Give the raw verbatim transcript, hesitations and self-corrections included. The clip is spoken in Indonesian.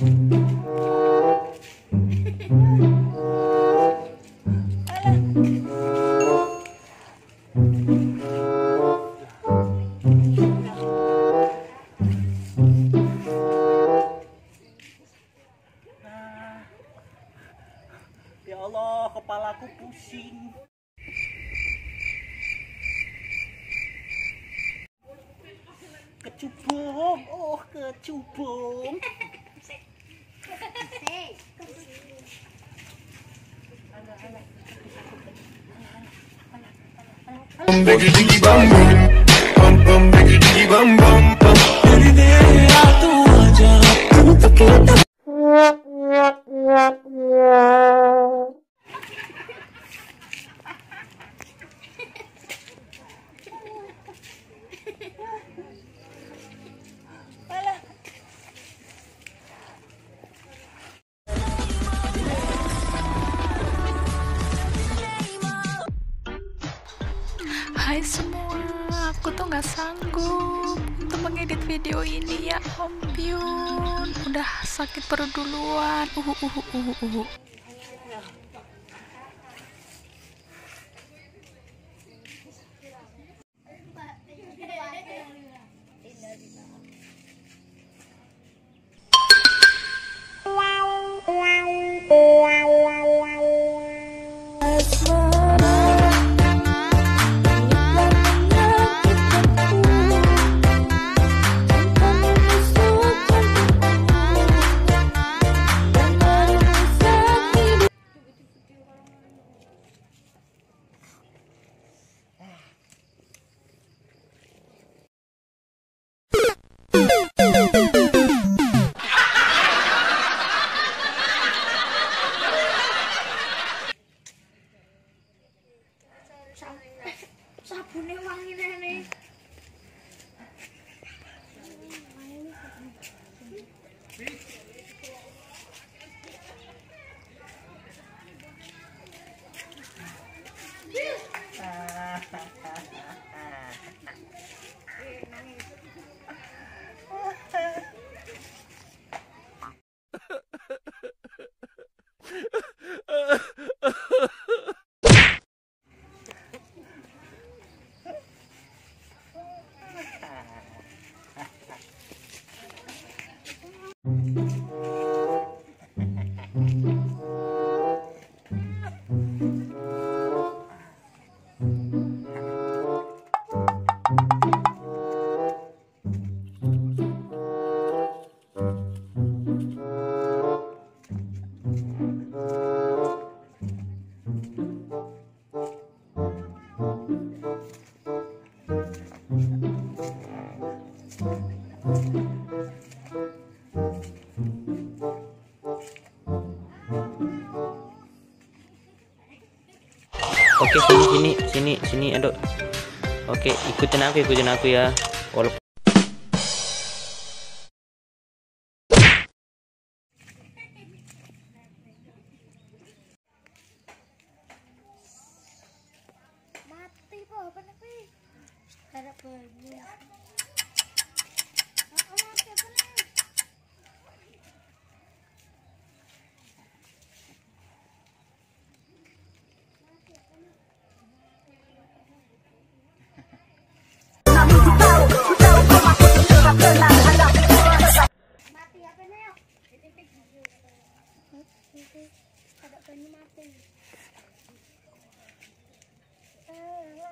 Ya Allah, kepalaku pusing. Kecubung, oh kecubung. Hai semua, aku tuh nggak sanggup untuk mengedit video ini ya ampun, udah sakit perut duluan. Uhu uhu uhu uhu. Sabune wangi nene. Oke, sini sini sini sini aduh. Oke, ikutin aku ikutin aku ya. Walaupun Mati po, apa nih? Harap banyak. Mati apa nih? Ada banyak mati.